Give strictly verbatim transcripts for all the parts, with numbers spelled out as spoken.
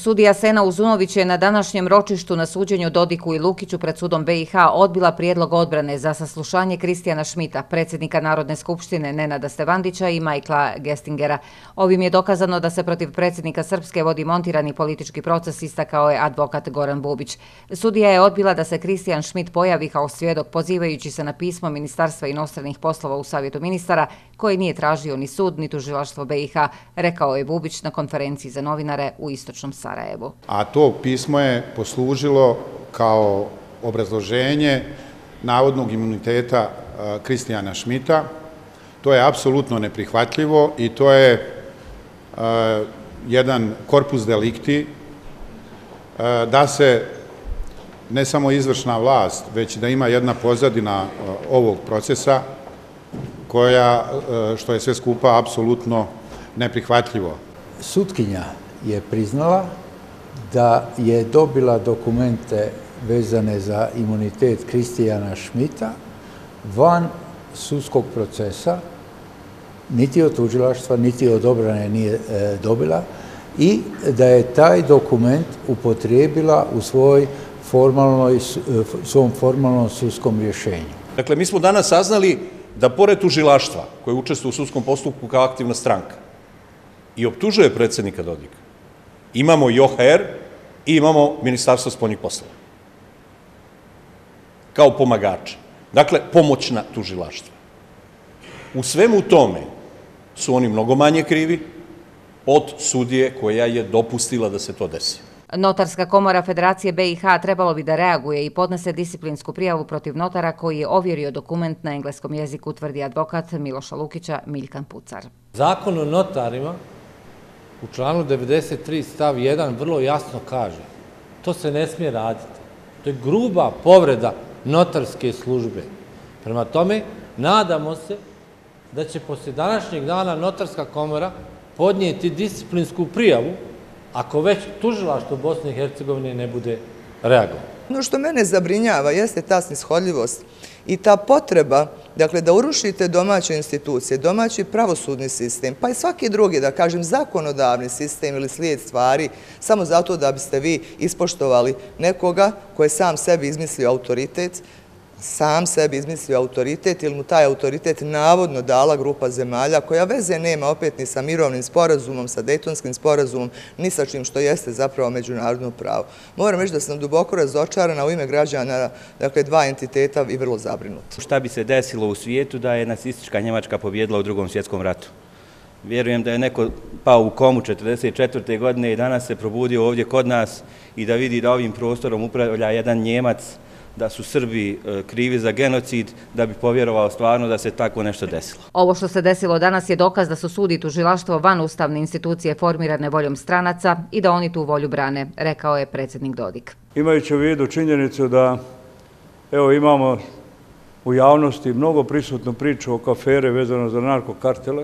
Sudija Sena Uzunović je na današnjem ročištu na suđenju Dodiku i Lukiću pred sudom B i H odbila prijedlog odbrane za saslušanje Kristijana Šmita, predsjednika Narodne skupštine Nenada Stevandića i Michaela Gestingera. Ovim je dokazano da se protiv predsjednika Srpske vodi montirani politički proces, istakao je advokat Goran Bubić. Sudija je odbila da se Kristijan Šmit pojavi kao svjedok, pozivajući se na pismo Ministarstva inostranih poslova u Savjetu ministara, koji nije tražio ni sud ni tužilaštvo B i H, rekao je Bubić na konferenciji za novinare u Istočnom Sarajevu. A to pismo je poslužilo kao obrazloženje navodnog imuniteta Kristijana Šmita. To je apsolutno neprihvatljivo i to je jedan korpus delikti da se ne samo izvršna vlast, već da ima jedna pozadina ovog procesa koja, što je sve skupa, apsolutno neprihvatljivo. Sutkinja je priznala da je dobila dokumente vezane za imunitet Kristijana Šmita van sudskog procesa, niti od tužilaštva, niti od odbrane nije dobila, i da je taj dokument upotrijebila u svoj formalnoj, svom formalnom sudskom rješenju. Dakle, mi smo danas saznali da pored tužilaštva, koje učestvuje u sudskom postupku kao aktivna stranka i optužuje predsjednika Dodika, imamo i O H R i imamo Ministarstvo spoljnih poslova kao pomagače. Dakle, pomoćna tužilaštva. U svemu tome su oni mnogo manje krivi od sudije koja je dopustila da se to desi. Notarska komora Federacije B i H trebalo bi da reaguje i podnese disciplinsku prijavu protiv notara koji je ovjerio dokument na engleskom jeziku, tvrdi advokat Miloša Lukića Miljkan Pucar. Zakon o notarima u članu devedeset tri stav jedan vrlo jasno kaže: to se ne smije raditi. To je gruba povreda notarske službe. Prema tome, nadamo se da će poslije današnjeg dana notarska komora podnijeti disciplinsku prijavu ako već tužilaštvo Bosne i Hercegovine ne bude reagovalo. Ono što mene zabrinjava jeste ta snishodljivost i ta potreba, dakle, da urušite domaće institucije, domaći pravosudni sistem, pa i svaki drugi, da kažem, zakonodavni sistem ili slijed stvari, samo zato da biste vi ispoštovali nekoga koji je sam sebi izmislio autoritet, sam sebi izmislio autoritet ili mu taj autoritet navodno dala grupa zemalja koja veze nema opet ni sa mirovnim sporazumom, sa Dejtonskim sporazumom, ni sa čim što jeste zapravo međunarodno pravo. Moram reći da sam duboko razočarana u ime građana, dakle, dva entiteta i vrlo zabrinuta. Šta bi se desilo u svijetu da je nacistička Njemačka pobjedila u Drugom svjetskom ratu? Vjerujem da je neko pao u komu četrdeset četvrte godine i danas se probudio ovdje kod nas i da vidi da ovim prostorom upravlja jedan Njemac, da su Srbi krivi za genocid, da bi povjerovao stvarno da se tako nešto desilo. Ovo što se desilo danas je dokaz da su sud i tužilaštvo van ustavne institucije formirane voljom stranaca i da oni tu volju brane, rekao je predsjednik Dodik. Imajući u vidu činjenicu da evo imamo u javnosti mnogo prisutnu priču oko afere vezano za narkokartele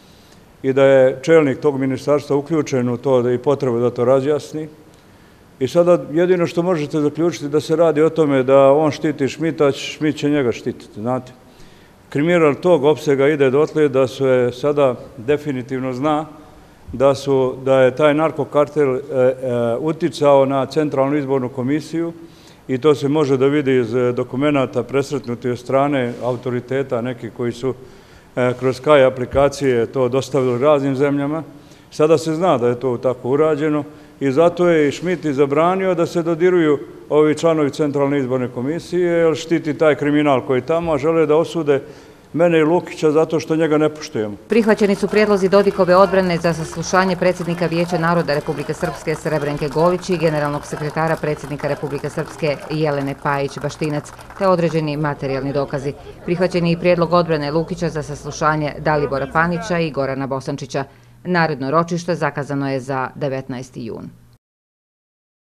i da je čelnik tog ministarstva uključen u to i potreba da to razjasni. I sada jedino što možete zaključiti da se radi o tome da on štiti Šmita, Šmit će njega štititi, znate. Kriminal tog opsega ide dotle da se sada definitivno zna da, su, da je taj narkokartel e, e, uticao na Centralnu izbornu komisiju i to se može da vidi iz dokumenata presretnuti od strane autoriteta, neki koji su e, kroz K A J aplikacije to dostavili raznim zemljama. Sada se zna da je to tako urađeno. I zato je i Šmit i zabranio da se dodiruju ovi članovi Centralne izborne komisije, jer štiti taj kriminal koji tamo, a žele da osude mene i Lukića zato što njega ne poštujemo. Prihvaćeni su prijedlozi Dodikove odbrane za saslušanje predsjednika Vijeća naroda Republike Srpske Srebrenke Golić i generalnog sekretara predsjednika Republike Srpske Jelene Pajić-Baštinac, te određeni materijalni dokazi. Prihvaćen je i prijedlog odbrane Lukića za saslušanje Dalibora Panića i Gorana Bosančića. Naredno ročište zakazano je za devetnaesti jun.